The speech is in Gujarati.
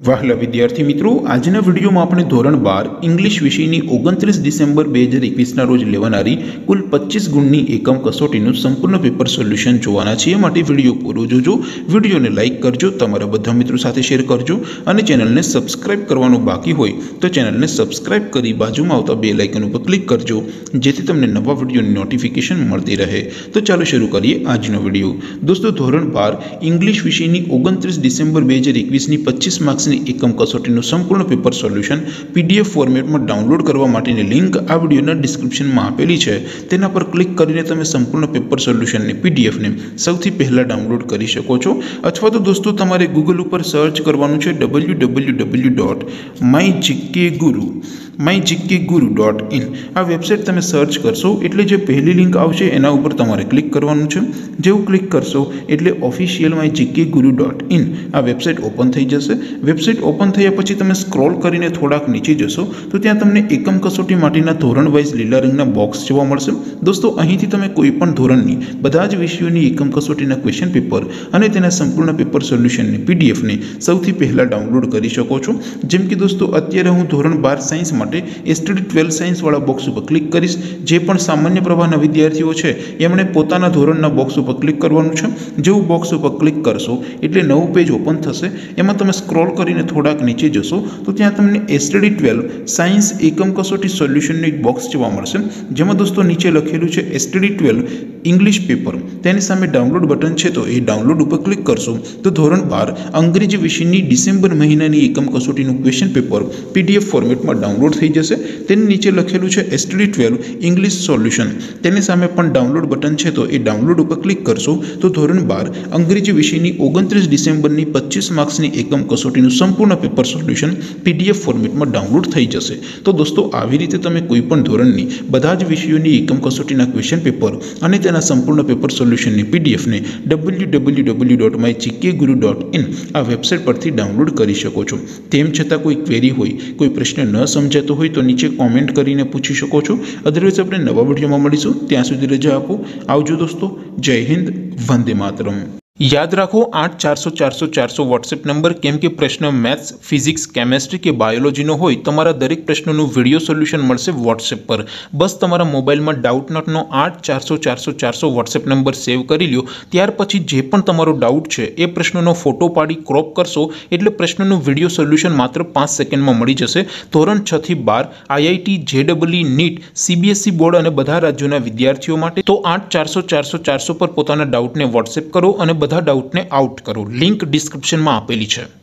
વહાલા વિદ્યાર્થી મિત્રો, આજના વિડીયોમાં આપણે ધોરણ 12 ઇંગ્લિશ વિષયની 29 ડિસેમ્બર 2021ના રોજ લેવાનારી કુલ 25 ગુણની એકમ કસોટીનું સંપૂર્ણ પેપર સોલ્યુશન જોવાના છીએ। માટે વિડીયો પૂરો જોજો, વિડીયોને લાઇક કરજો, તમારા બધા મિત્રો સાથે શેર કરજો અને ચેનલને સબસ્ક્રાઇબ કરવાનું બાકી હોય તો ચેનલને સબસ્ક્રાઇબ કરી બાજુમાં આવતા બેલ આઇકન ઉપર ક્લિક કરજો, જેથી તમને નવા વિડીયોની નોટિફિકેશન મળતી રહે। તો ચાલો શરૂ કરીએ આજનો વિડીયો। દોસ્તો, ધોરણ 12 ઇંગ્લિશ વિષયની 29 ડિસેમ્બર 2021ની 25 માર્ક્સની એકમ કસોટીનું સંપૂર્ણ પેપર સોલ્યુશન પીડીએફ ફોર્મેટમાં ડાઉનલોડ કરવા માટેની લિંક આ વિડીયોના ડિસ્ક્રિપ્શનમાં આપેલી છે। તેના પર ક્લિક કરીને તમે સંપૂર્ણ પેપર સોલ્યુશનની પીડીએફને સૌથી પહેલાં ડાઉનલોડ કરી શકો છો। અથવા તો દોસ્તો, તમારે ગૂગલ ઉપર સર્ચ કરવાનું છે www.mygkguru.in। આ વેબસાઇટ તમે સર્ચ કરશો એટલે જે પહેલી લિંક આવશે એના ઉપર તમારે ક્લિક કરવાનું છે। જેવું ક્લિક કરશો એટલે ઓફિશિયલ mygkguru.in આ વેબસાઇટ ઓપન થઈ જશે। વેબસાઇટ ઓપન થયા પછી તમે સ્ક્રોલ કરીને થોડાક નીચે જશો તો ત્યાં તમને એકમ કસોટી માટેના ધોરણ વાઇઝ લીલા રંગના બોક્સ જોવા મળશે। દોસ્તો, અહીંથી તમે કોઈપણ ધોરણની બધા જ વિષયોની એકમ કસોટીના ક્વેશ્ચન પેપર અને તેના સંપૂર્ણ પેપર સોલ્યુશનની પીડીએફને સૌથી પહેલાં ડાઉનલોડ કરી શકો છો। જેમ કે દોસ્તો, અત્યારે હું ધોરણ 12 સાયન્સ માટે STD 12 સાયન્સવાળા બોક્સ ઉપર ક્લિક કરીશ। જે પણ સામાન્ય પ્રવાહના વિદ્યાર્થીઓ છે એમણે પોતાના ધોરણના બોક્સ ઉપર ક્લિક કરવાનું છે। જેવું બોક્સ ઉપર ક્લિક કરશો એટલે નવું પેજ ઓપન થશે। એમાં તમે સ્ક્રોલ કરીને થોડાક નીચે જશો તો ત્યાં તમને STD 12 સાયન્સ એકમ કસોટી સોલ્યુશનનું એક બોક્સ જોવા મળશે, જેમાં દોસ્તો નીચે લખેલું છે STD 12 ઇંગ્લિશ પેપર। તેની સામે ડાઉનલોડ બટન છે, તો એ ડાઉનલોડ ઉપર ક્લિક કરશો તો ધોરણ 12 અંગ્રેજી વિષયની ડિસેમ્બર મહિનાની એકમ કસોટીનું ક્વેશ્ચન પેપર પીડીએફ ફોર્મેટમાં ડાઉનલોડ થઈ જશે। તેની નીચે લખેલું છે STD 12 ઇંગ્લિશ સોલ્યુશન। તેની સામે પણ ડાઉનલોડ બટન છે, તો એ ડાઉનલોડ ઉપર ક્લિક કરશો તો ધોરણ 12 અંગ્રેજી વિષયની 29 ડિસેમ્બરની 25 માર્ક્સની એકમ કસોટીનું સંપૂર્ણ પેપર સોલ્યુશન પીડીએફ ફોર્મેટમાં ડાઉનલોડ થઈ જશે। તો દોસ્તો, આવી રીતે તમે કોઈપણ ધોરણની બધા જ વિષયોની એકમ કસોટીના ક્વેશ્ચન પેપર અને તેના સંપૂર્ણ પેપર સોલ્યુશનની પીડીએફને www.mygkguru.in આ વેબસાઇટ પરથી ડાઉનલોડ કરી શકો છો। તેમ છતાં કોઈ ક્વેરી હોય, કોઈ પ્રશ્ન ન સમજાતો હોય તો નીચે કોમેન્ટ કરીને પૂછી શકો છો। અદરવાઇઝ આપણે નવા વિડીયોમાં મળીશું, ત્યાં સુધી રજા આપો। આવજો દોસ્તો, જય હિન્દ, વંદે માતરમ। યાદ રાખો 8400 વોટ્સએપ નંબર, કેમ કે પ્રશ્ન મેથ્સ, ફિઝિક્સ, કેમેસ્ટ્રી કે બાયોલોજીનો હોય તમારા દરેક પ્રશ્નોનું વિડીયો સોલ્યુશન મળશે વોટ્સએપ પર। બસ તમારા મોબાઈલમાં ડાઉટ નોટનો 8400 વોટ્સએપ નંબર સેવ કરી લ્યો। ત્યાર પછી જે પણ તમારો ડાઉટ છે એ પ્રશ્નનો ફોટો પાડી ક્રોપ કરશો એટલે પ્રશ્નનું વિડીયો સોલ્યુશન માત્ર 5 સેકન્ડમાં મળી જશે। ધોરણ 6 થી 12 IIT-JEE, NEET, CBSE બોર્ડ અને બધા રાજ્યોના વિદ્યાર્થીઓ માટે તો 8400 પર પોતાના ડાઉટને વોટ્સએપ કરો અને બધા ડાઉટને આઉટ કરો। લિંક ડિસ્ક્રિપ્શનમાં આપેલી છે।